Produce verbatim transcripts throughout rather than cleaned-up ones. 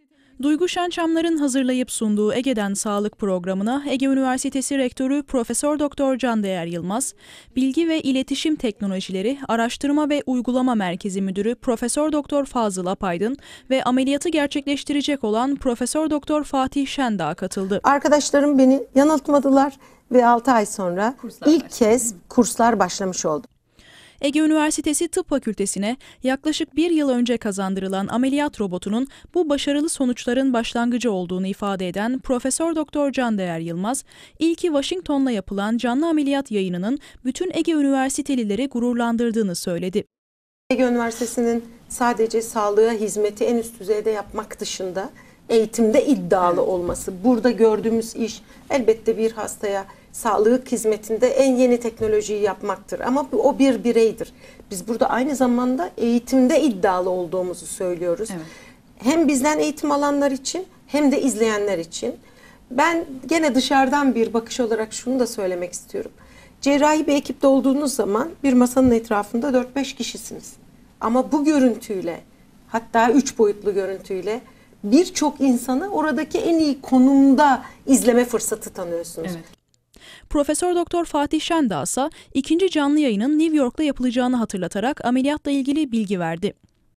Duygu Şençamlar'ın hazırlayıp sunduğu Ege'den Sağlık programına Ege Üniversitesi Rektörü Profesör Doktor Candeğer Yılmaz, Bilgi ve İletişim Teknolojileri Araştırma ve Uygulama Merkezi Müdürü Profesör Doktor Fazıl Apaydın ve ameliyatı gerçekleştirecek olan Profesör Doktor Fatih Şendağ katıldı. Arkadaşlarım beni yanıltmadılar ve altı ay sonra kurslar ilk başladı. kez kurslar başlamış oldu. Ege Üniversitesi Tıp Fakültesi'ne yaklaşık bir yıl önce kazandırılan ameliyat robotunun bu başarılı sonuçların başlangıcı olduğunu ifade eden Profesör Doktor Candeğer Yılmaz, ilki Washington'la yapılan canlı ameliyat yayınının bütün Ege Üniversitelileri gururlandırdığını söyledi. Ege Üniversitesi'nin sadece sağlığa hizmeti en üst düzeyde yapmak dışında eğitimde iddialı olması, burada gördüğümüz iş elbette bir hastaya sağlık hizmetinde en yeni teknolojiyi yapmaktır. Ama o bir bireydir. Biz burada aynı zamanda eğitimde iddialı olduğumuzu söylüyoruz. Evet. Hem bizden eğitim alanlar için hem de izleyenler için. Ben gene dışarıdan bir bakış olarak şunu da söylemek istiyorum. Cerrahi bir ekipte olduğunuz zaman bir masanın etrafında dört beş kişisiniz. Ama bu görüntüyle, hatta üç boyutlu görüntüyle birçok insanı oradaki en iyi konumda izleme fırsatı tanıyorsunuz. Evet. Profesör Doktor Fatih Şendağ ise ikinci canlı yayının New York'ta yapılacağını hatırlatarak ameliyatla ilgili bilgi verdi.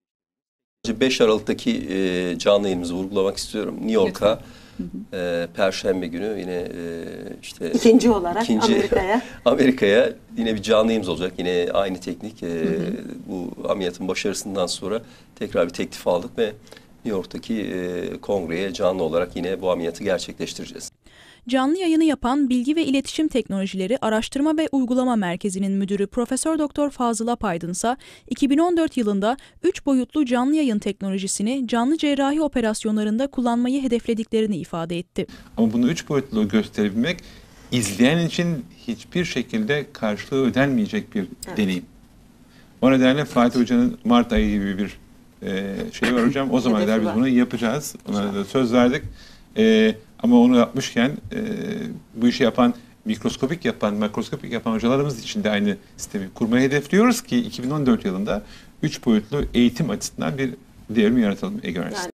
beş Aralık'taki e, canlı yayınımızı vurgulamak istiyorum. New York'a e, Perşembe günü yine e, işte ikinci olarak ikinci, Amerika'ya Amerika'ya yine bir canlı yayınımız olacak. Yine aynı teknik. E, hı hı. Bu ameliyatın başarısından sonra tekrar bir teklif aldık ve New York'taki e, kongreye canlı olarak yine bu ameliyatı gerçekleştireceğiz. Canlı yayını yapan Bilgi ve İletişim Teknolojileri Araştırma ve Uygulama Merkezi'nin müdürü Profesör Doktor Fazıl Apaydın ise iki bin on dört yılında üç boyutlu canlı yayın teknolojisini canlı cerrahi operasyonlarında kullanmayı hedeflediklerini ifade etti. Ama bunu üç boyutlu gösterebilmek izleyen için hiçbir şekilde karşılığı ödenmeyecek bir evet. deneyim. O nedenle Fatih Hoca'nın Mart ayı gibi bir e, şey var hocam. O zaman kadar biz bunu yapacağız. Ona da söz verdik. E, Ama onu yapmışken e, bu işi yapan, mikroskopik yapan, makroskopik yapan hocalarımız için de aynı sistemi kurmayı hedefliyoruz ki iki bin on dört yılında üç boyutlu eğitim açısından bir devrim yaratalım Ege Üniversitesi'nde.